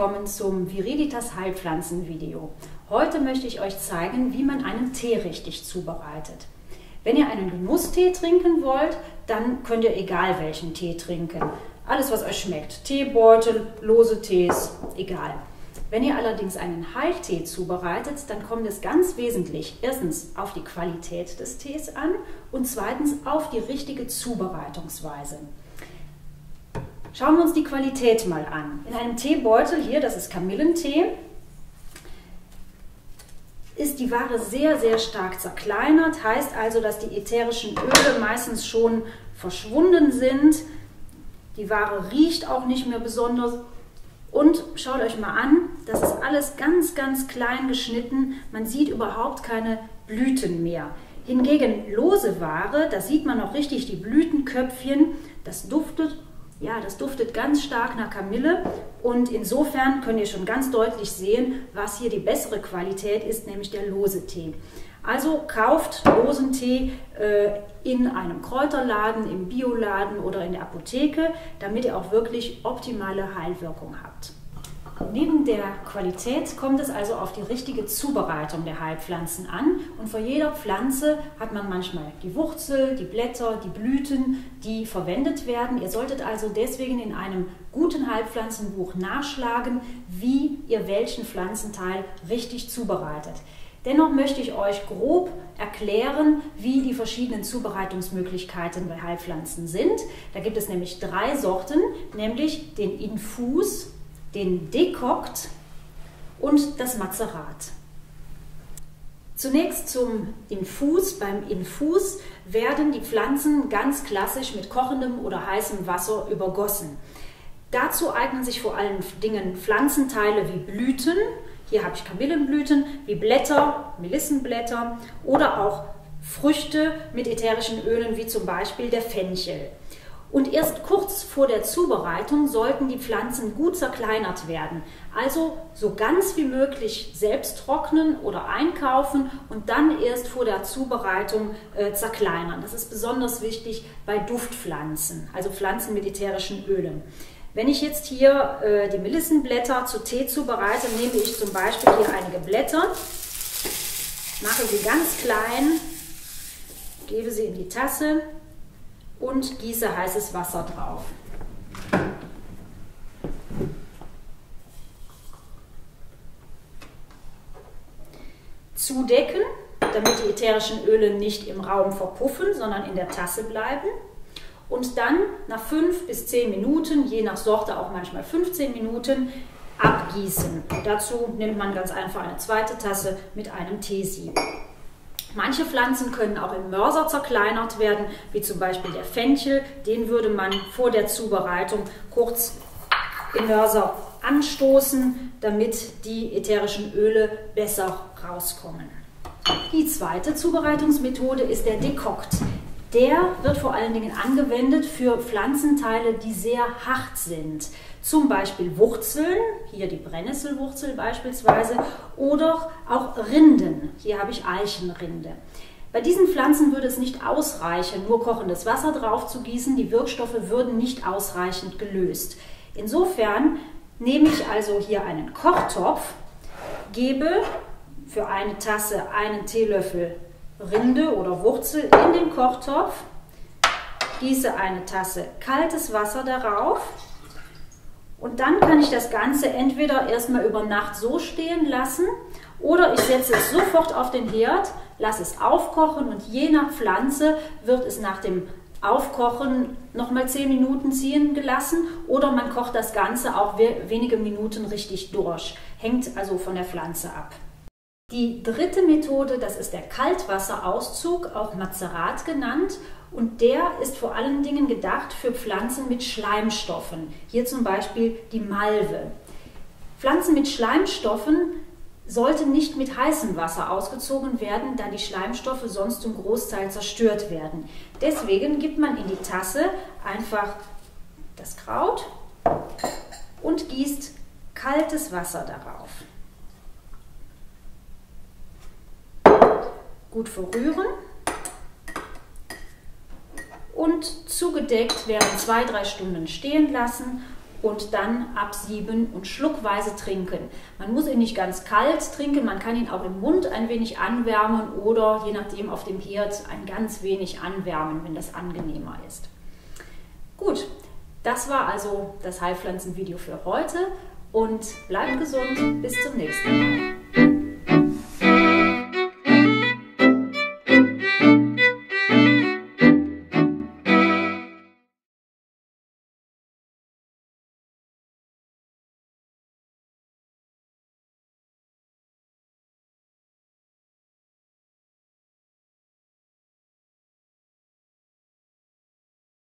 willkommen zum Viriditas Heilpflanzen-Video. Heute möchte ich euch zeigen, wie man einen Tee richtig zubereitet. Wenn ihr einen Genusstee trinken wollt, dann könnt ihr egal welchen Tee trinken. Alles, was euch schmeckt. Teebeutel, lose Tees, egal. Wenn ihr allerdings einen Heiltee zubereitet, dann kommt es ganz wesentlich erstens auf die Qualität des Tees an und zweitens auf die richtige Zubereitungsweise. Schauen wir uns die Qualität mal an. In einem Teebeutel hier, das ist Kamillentee, ist die Ware sehr, sehr stark zerkleinert. Heißt also, dass die ätherischen Öle meistens schon verschwunden sind. Die Ware riecht auch nicht mehr besonders. Und schaut euch mal an, das ist alles ganz, ganz klein geschnitten. Man sieht überhaupt keine Blüten mehr. Hingegen lose Ware, da sieht man noch richtig die Blütenköpfchen. Das duftet ganz stark nach Kamille und insofern könnt ihr schon ganz deutlich sehen, was hier die bessere Qualität ist, nämlich der lose Tee. Also kauft losen Tee in einem Kräuterladen, im Bioladen oder in der Apotheke, damit ihr auch wirklich optimale Heilwirkung habt. Neben der Qualität kommt es also auf die richtige Zubereitung der Heilpflanzen an und vor jeder Pflanze hat man manchmal die Wurzel, die Blätter, die Blüten, die verwendet werden. Ihr solltet also deswegen in einem guten Heilpflanzenbuch nachschlagen, wie ihr welchen Pflanzenteil richtig zubereitet. Dennoch möchte ich euch grob erklären, wie die verschiedenen Zubereitungsmöglichkeiten bei Heilpflanzen sind. Da gibt es nämlich 3 Sorten, nämlich den Infus, den Dekokt und das Mazerat. Zunächst zum Infus. Beim Infus werden die Pflanzen ganz klassisch mit kochendem oder heißem Wasser übergossen. Dazu eignen sich vor allen Dingen Pflanzenteile wie Blüten, hier habe ich Kamillenblüten, wie Blätter, Melissenblätter oder auch Früchte mit ätherischen Ölen wie zum Beispiel der Fenchel. Und erst kurz vor der Zubereitung sollten die Pflanzen gut zerkleinert werden. Also so ganz wie möglich selbst trocknen oder einkaufen und dann erst vor der Zubereitung zerkleinern. Das ist besonders wichtig bei Duftpflanzen, also Pflanzen mit ätherischen Ölen. Wenn ich jetzt hier die Melissenblätter zu Tee zubereite, nehme ich zum Beispiel hier einige Blätter, mache sie ganz klein, gebe sie in die Tasse und gieße heißes Wasser drauf. Zudecken, damit die ätherischen Öle nicht im Raum verpuffen, sondern in der Tasse bleiben. Und dann nach 5 bis 10 Minuten, je nach Sorte auch manchmal 15 Minuten, abgießen. Dazu nimmt man ganz einfach eine zweite Tasse mit einem Teesieb. Manche Pflanzen können auch im Mörser zerkleinert werden, wie zum Beispiel der Fenchel. Den würde man vor der Zubereitung kurz im Mörser anstoßen, damit die ätherischen Öle besser rauskommen. Die zweite Zubereitungsmethode ist der Dekokt. Der wird vor allen Dingen angewendet für Pflanzenteile, die sehr hart sind. Zum Beispiel Wurzeln, hier die Brennnesselwurzel beispielsweise, oder auch Rinden. Hier habe ich Eichenrinde. Bei diesen Pflanzen würde es nicht ausreichen, nur kochendes Wasser drauf zu gießen. Die Wirkstoffe würden nicht ausreichend gelöst. Insofern nehme ich also hier einen Kochtopf, gebe für eine Tasse einen Teelöffel Rinde oder Wurzel in den Kochtopf, gieße eine Tasse kaltes Wasser darauf und dann kann ich das Ganze entweder erstmal über Nacht so stehen lassen oder ich setze es sofort auf den Herd, lasse es aufkochen und je nach Pflanze wird es nach dem Aufkochen nochmal 10 Minuten ziehen gelassen oder man kocht das Ganze auch wenige Minuten richtig durch. Hängt also von der Pflanze ab. Die dritte Methode, das ist der Kaltwasserauszug, auch Mazerat genannt, und der ist vor allen Dingen gedacht für Pflanzen mit Schleimstoffen, hier zum Beispiel die Malve. Pflanzen mit Schleimstoffen sollten nicht mit heißem Wasser ausgezogen werden, da die Schleimstoffe sonst zum Großteil zerstört werden. Deswegen gibt man in die Tasse einfach das Kraut und gießt kaltes Wasser darauf. Gut verrühren und zugedeckt während 2-3 Stunden stehen lassen und dann absieben und schluckweise trinken. Man muss ihn nicht ganz kalt trinken, man kann ihn auch im Mund ein wenig anwärmen oder je nachdem auf dem Herd ein ganz wenig anwärmen, wenn das angenehmer ist. Gut, das war also das Heilpflanzenvideo für heute und bleibt gesund, bis zum nächsten Mal.